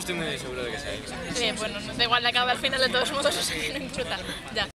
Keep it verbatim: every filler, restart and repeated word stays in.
estoy muy seguro de que sea él. Sí, bueno, no da igual, la acaba al final de todos modos, o sea que no importa. Ya.